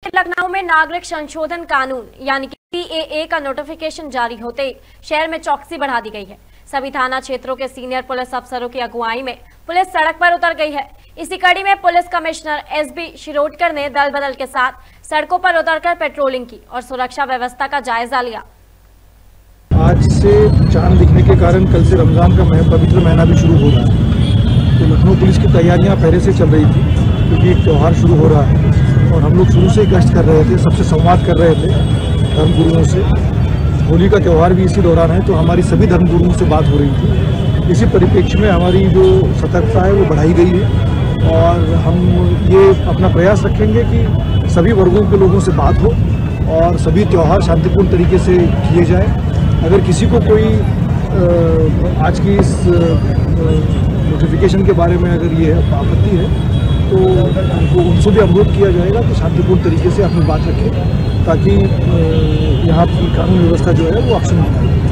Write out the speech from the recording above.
लखनऊ में नागरिक संशोधन कानून यानी कि सीएए का नोटिफिकेशन जारी होते ही शहर में चौकसी बढ़ा दी गई है। सभी थाना क्षेत्रों के सीनियर पुलिस अफसरों की अगुवाई में पुलिस सड़क पर उतर गई है। इसी कड़ी में पुलिस कमिश्नर एसबी शिरोडकर ने दल बदल के साथ सड़कों पर उतरकर पेट्रोलिंग की और सुरक्षा व्यवस्था का जायजा लिया। आज से चांद दिखने के कारण कल से रमजान का पवित्र महीना भी शुरू हो रहा है, तो लखनऊ पुलिस की तैयारियां पहले से चल रही थी क्योंकि एक त्यौहार शुरू हो रहा है और हम लोग शुरू से ही गश्त कर रहे थे, सबसे संवाद कर रहे थे धर्मगुरुओं से। होली का त्यौहार भी इसी दौरान है, तो हमारी सभी धर्मगुरुओं से बात हो रही थी। इसी परिप्रेक्ष्य में हमारी जो सतर्कता है वो बढ़ाई गई है और हम ये अपना प्रयास रखेंगे कि सभी वर्गों के लोगों से बात हो और सभी त्यौहार शांतिपूर्ण तरीके से किए जाए। अगर किसी को कोई आज की इस नोटिफिकेशन के बारे में अगर ये आपत्ति है तो उनसे भी अनुरोध किया जाएगा कि शांतिपूर्ण तरीके से अपनी बात रखें ताकि यहाँ की कानून व्यवस्था जो है वो अक्षुण्ण रहे।